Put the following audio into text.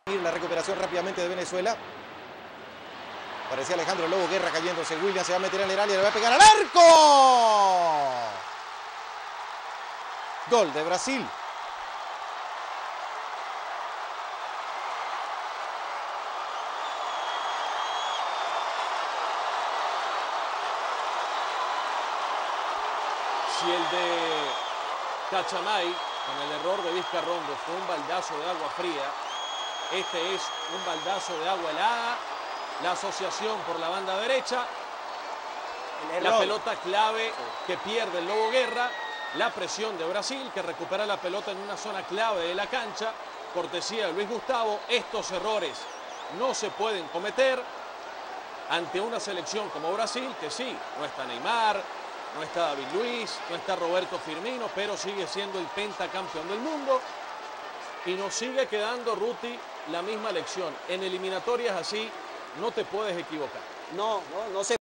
La recuperación rápidamente de Venezuela. Parecía Alejandro Lobo Guerra cayéndose. William se va a meter en el área, le va a pegar al arco. Gol de Brasil. Si el de Cachamay, con el error de Vizcarrondo, fue un baldazo de agua fría, este es un baldazo de agua helada. La asociación por la banda derecha, la pelota clave que pierde el Lobo Guerra, la presión de Brasil que recupera la pelota en una zona clave de la cancha, cortesía de Luis Gustavo. Estos errores no se pueden cometer ante una selección como Brasil, que sí, no está Neymar, no está David Luiz, no está Roberto Firmino, pero sigue siendo el pentacampeón del mundo. Y nos sigue quedando, Ruti, la misma lección. En eliminatorias así no te puedes equivocar. No se